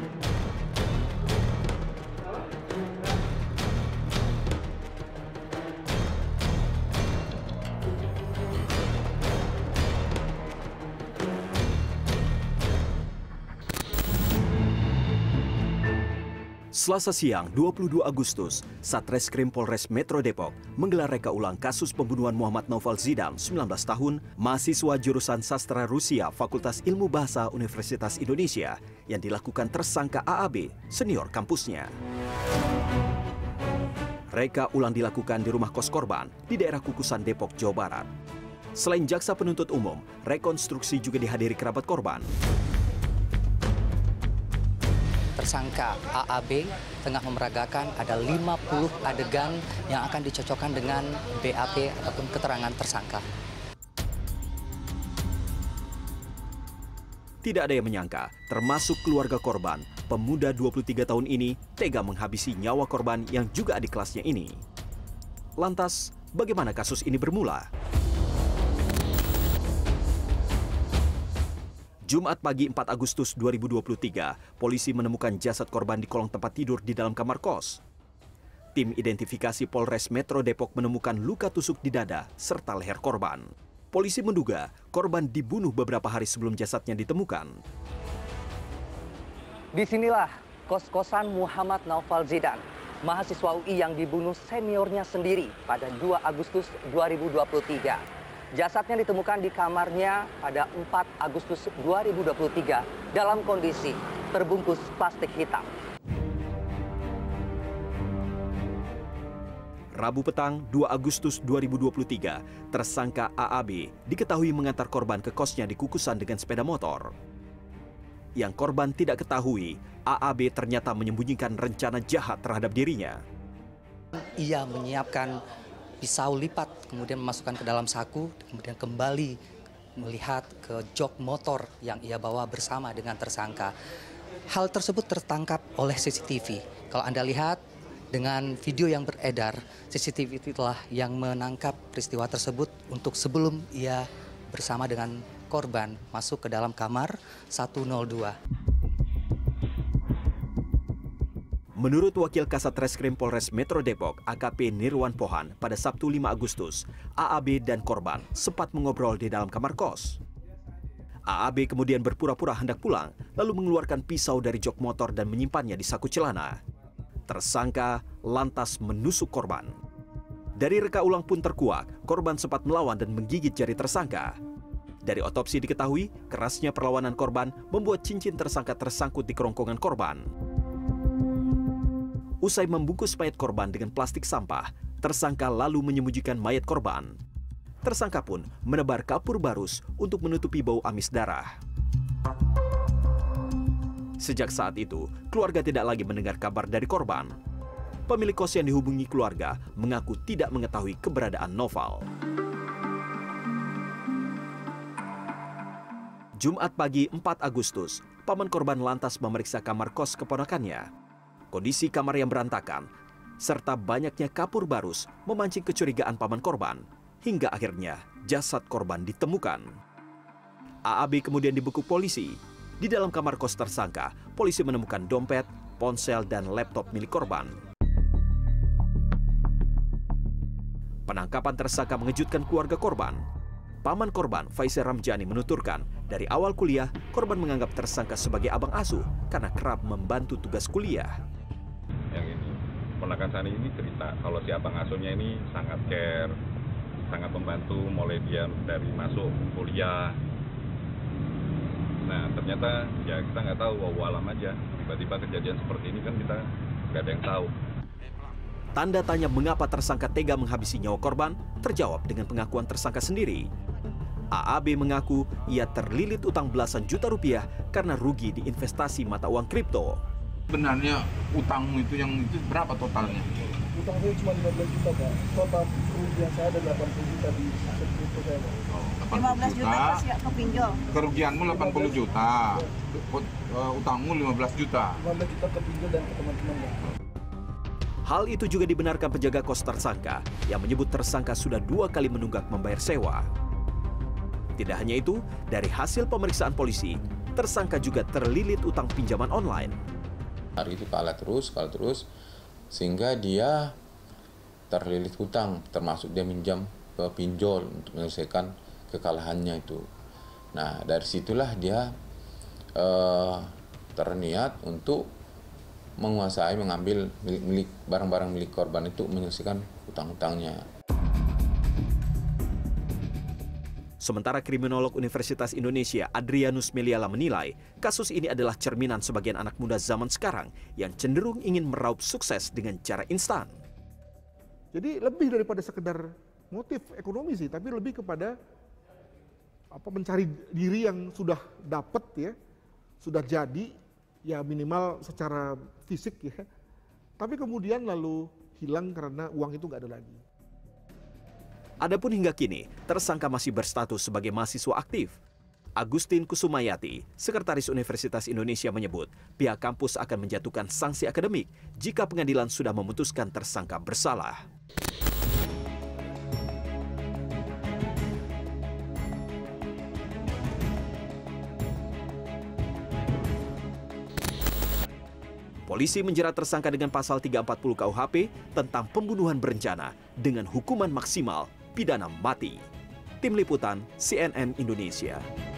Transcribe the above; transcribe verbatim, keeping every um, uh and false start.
Selasa siang, dua puluh dua Agustus, Satreskrim Polres Metro Depok menggelar reka ulang kasus pembunuhan Muhammad Naufal Zidan, sembilan belas tahun, mahasiswa jurusan Sastra Rusia Fakultas Ilmu Bahasa Universitas Indonesia yang dilakukan tersangka A A B, senior kampusnya. Reka ulang dilakukan di rumah kos korban di daerah Kukusan, Depok, Jawa Barat. Selain jaksa penuntut umum, rekonstruksi juga dihadiri kerabat korban. Tersangka A A B tengah memeragakan ada lima puluh adegan yang akan dicocokkan dengan B A P ataupun keterangan tersangka. Tidak ada yang menyangka, termasuk keluarga korban, pemuda dua puluh tiga tahun ini tega menghabisi nyawa korban yang juga adik kelasnya ini. Lantas, bagaimana kasus ini bermula? Jumat pagi empat Agustus dua ribu dua puluh tiga, polisi menemukan jasad korban di kolong tempat tidur di dalam kamar kos. Tim identifikasi Polres Metro Depok menemukan luka tusuk di dada serta leher korban. Polisi menduga korban dibunuh beberapa hari sebelum jasadnya ditemukan. Disinilah kos-kosan Muhammad Naufal Zidan, mahasiswa U I yang dibunuh seniornya sendiri pada dua Agustus dua ribu dua puluh tiga. Jasadnya ditemukan di kamarnya pada empat Agustus dua ribu dua puluh tiga dalam kondisi terbungkus plastik hitam. Rabu petang dua Agustus dua ribu dua puluh tiga, tersangka A A B diketahui mengantar korban ke kosnya di Kukusan dengan sepeda motor. Yang korban tidak ketahui, A A B ternyata menyembunyikan rencana jahat terhadap dirinya. Ia menyiapkan pisau lipat, kemudian memasukkan ke dalam saku, kemudian kembali melihat ke jok motor yang ia bawa bersama dengan tersangka. Hal tersebut tertangkap oleh C C T V. Kalau Anda lihat dengan video yang beredar, C C T V itulah yang menangkap peristiwa tersebut untuk sebelum ia bersama dengan korban masuk ke dalam kamar seratus dua. Menurut Wakil Kasat Reskrim Polres Metro Depok, A K P Nirwan Pohan, pada Sabtu lima Agustus, A A B dan korban sempat mengobrol di dalam kamar kos. A A B kemudian berpura-pura hendak pulang, lalu mengeluarkan pisau dari jok motor dan menyimpannya di saku celana. Tersangka lantas menusuk korban. Dari reka ulang pun terkuak, korban sempat melawan dan menggigit jari tersangka. Dari otopsi diketahui, kerasnya perlawanan korban membuat cincin tersangka tersangkut di kerongkongan korban. Usai membungkus mayat korban dengan plastik sampah, tersangka lalu menyembunyikan mayat korban. Tersangka pun menebar kapur barus untuk menutupi bau amis darah. Sejak saat itu, keluarga tidak lagi mendengar kabar dari korban. Pemilik kos yang dihubungi keluarga mengaku tidak mengetahui keberadaan Naufal. Jumat pagi empat Agustus, paman korban lantas memeriksa kamar kos keponakannya. Kondisi kamar yang berantakan, serta banyaknya kapur barus memancing kecurigaan paman korban, hingga akhirnya jasad korban ditemukan. A A B kemudian dibekuk polisi. Di dalam kamar kos tersangka, polisi menemukan dompet, ponsel, dan laptop milik korban. Penangkapan tersangka mengejutkan keluarga korban. Paman korban, Faisal Ramjani, menuturkan, dari awal kuliah, korban menganggap tersangka sebagai abang asuh karena kerap membantu tugas kuliah. Yang ini, ponakan Sani ini cerita kalau si abang asuhnya ini sangat care, sangat membantu mulai dia dari masuk kuliah. Nah ternyata ya kita nggak tahu, wow alam aja, tiba-tiba kejadian seperti ini kan kita nggak ada yang tahu. Tanda tanya mengapa tersangka tega menghabisi nyawa korban terjawab dengan pengakuan tersangka sendiri. A A B mengaku ia terlilit utang belasan juta rupiah karena rugi di investasi mata uang kripto. Sebenarnya utangmu itu yang itu berapa totalnya? Utang saya cuma lima belas juta, Pak. Total kerugian saya ada delapan puluh juta di aset kripto saya, Pak. lima belas juta pas ya kepinjol. Kerugianmu delapan puluh juta. Utangmu lima belas juta. lima belas juta kepinjol dan ke teman-teman, Pak. Hal itu juga dibenarkan penjaga kos tersangka yang menyebut tersangka sudah dua kali menunggak membayar sewa. Tidak hanya itu, dari hasil pemeriksaan polisi, tersangka juga terlilit utang pinjaman online. Hari itu kalah terus, kalah terus, sehingga dia terlilit hutang, termasuk dia minjam ke pinjol untuk menyelesaikan kekalahannya itu. Nah, dari situlah dia eh, terniat untuk menguasai, mengambil milik barang-barang milik korban itu, menyelesaikan hutang-hutangnya. Sementara kriminolog Universitas Indonesia Adrianus Meliala menilai kasus ini adalah cerminan sebagian anak muda zaman sekarang yang cenderung ingin meraup sukses dengan cara instan. Jadi lebih daripada sekedar motif ekonomi sih, tapi lebih kepada apa mencari diri yang sudah dapat ya, sudah jadi ya minimal secara fisik ya. Tapi kemudian lalu hilang karena uang itu nggak ada lagi. Adapun hingga kini, tersangka masih berstatus sebagai mahasiswa aktif. Agustin Kusumayati, Sekretaris Universitas Indonesia menyebut, pihak kampus akan menjatuhkan sanksi akademik jika pengadilan sudah memutuskan tersangka bersalah. Polisi menjerat tersangka dengan pasal tiga ratus empat puluh K U H P tentang pembunuhan berencana dengan hukuman maksimal pidana mati. Tim Liputan C N N Indonesia.